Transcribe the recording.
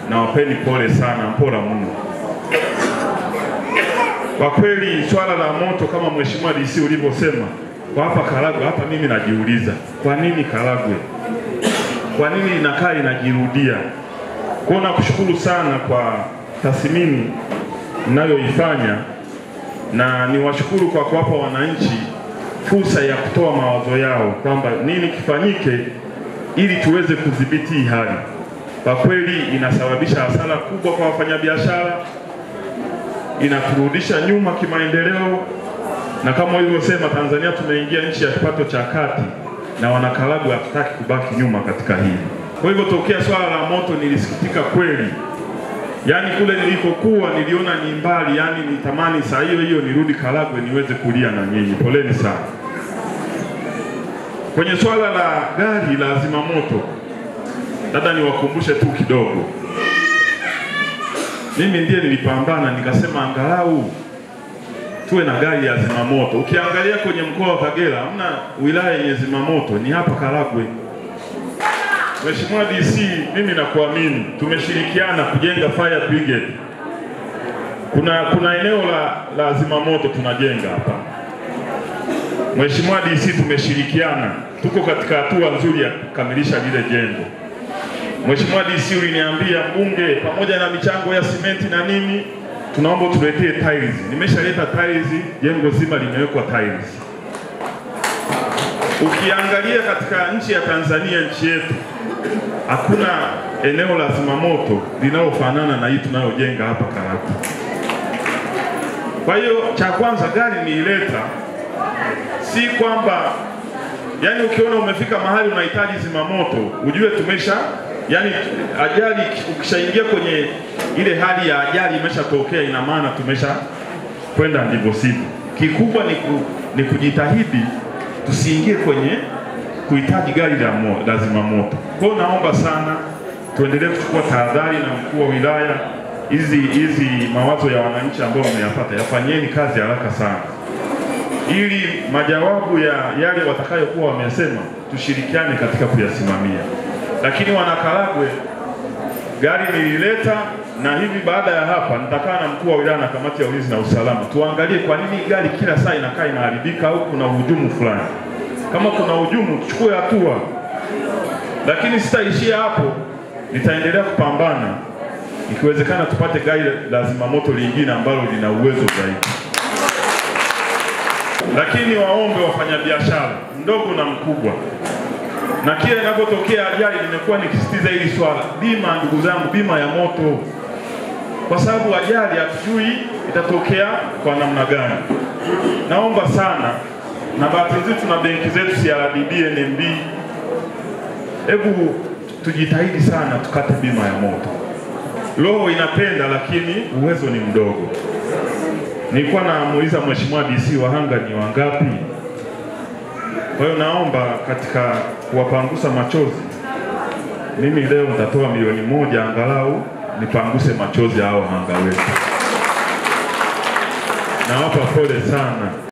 na wapeni pole sana, mpora mno. Kwa kweli swala la moto kama Mheshimiwa DC ulivyosema, kwa hapa Karagwe, hapa mimi najiuliza, kwa nini Karagwe? Kwa nini inakaa inajirudia? Kwa nakushukuru sana kwa tathmini mnayoifanya, na niwashukuru kwa kuwapa wananchi fursa ya kutoa mawazo yao kwamba nini kifanyike ili tuweze kudhibiti hii hali. Kwa kweli inasababisha hasara kubwa kwa wafanyabiashara, inaturudisha nyuma kimaendeleo, na kama ulivyosema, Tanzania tumeingia nchi ya kipato cha kati, na wanakaragwe hatutaki kubaki nyuma katika hili. Kwa hivyo tokea swala la moto nilisikitika kweli. Yaani kule nilikokuwa niliona ni mbali, yani nitamani saa hiyo hiyo nirudi Karagwe niweze kulia na nyinyi. Poleni sana. Kwenye swala la gari la zimamoto, dada niwakumbushe tu kidogo. Mimi ndiye nilipambana nikasema angalau tuwe na gari ya zimamoto. Ukiangalia kwenye mkoa wa Kagera hamna wilaya yenye zimamoto, ni hapa Karagwe. Mheshimiwa DC, mimi nakuamini, tumeshirikiana kujenga fire brigade. Kuna eneo la zimamoto tunajenga hapa. Mheshimiwa DC, tumeshirikiana, tuko katika hatua nzuri ya kukamilisha lile jengo. Mheshimiwa DC, uliniambia mbunge, pamoja na michango ya simenti na nini, tunaomba tuletee tiles. Nimeshaleta tiles, jengo zima limewekwa tiles. Ukiangalia katika nchi ya Tanzania, nchi yetu, hakuna eneo la zimamoto linalofanana na hii tunayojenga hapa Karagwe. Kwa hiyo cha kwanza gari niileta, si kwamba yani ukiona umefika mahali unahitaji zimamoto, ujue yani ajali ukishaingia kwenye ile hali ya ajali imeshatokea, ina maana tumesha kwenda ndivyo sivyo. Kikubwa ni kujitahidi tusiingie kwenye kuhitaji gari la zimamoto. Kwa naomba sana tuendelee kuchukua tahadhari, na mkuu wa wilaya, hizi mawazo ya wananchi ambao mmeyapata yafanyeni kazi haraka sana, ili majawabu ya yale watakayokuwa wamesema tushirikiane katika kuyasimamia. Lakini wanakaragwe, gari nilileta, na hivi baada ya hapa nitakaa na mkuu wa wilaya na kamati ya ulinzi na usalama tuangalie kwa nini gari kila saa inakaa inaharibika au kuna hujumu fulani. Kama kuna hujumu tuchukue hatua, lakini sitaishia hapo, nitaendelea kupambana, ikiwezekana tupate gari la zimamoto lingine ambalo lina uwezo zaidi. Lakini waombe wafanyabiashara mdogo na mkubwa, na kile inapotokea ajali nimekuwa nikisitiza hili swala, bima ndugu zangu, bima ya moto, kwa sababu ajali hatujui itatokea kwa namna gani. Naomba sana, na bahati nzuri tuna benki zetu CRDB, NMB, hebu tujitahidi sana tukate bima ya moto. Roho inapenda lakini uwezo ni mdogo. Nilikuwa namuuliza Mheshimiwa DC wahanga ni wangapi? Kwa hiyo naomba katika kuwapangusa machozi, mimi leo nitatoa milioni 1 angalau nipanguse machozi hao wahanga wetu. Nawapa pole sana.